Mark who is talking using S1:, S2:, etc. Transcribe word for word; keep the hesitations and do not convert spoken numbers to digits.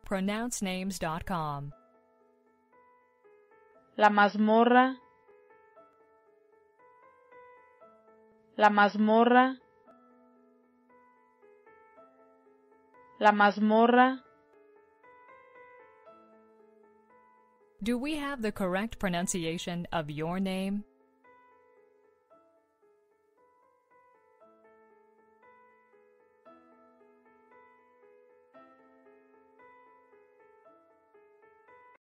S1: pronounce names dot com.
S2: La mazmorra. La mazmorra. La mazmorra.
S1: Do we have the correct pronunciation of your name?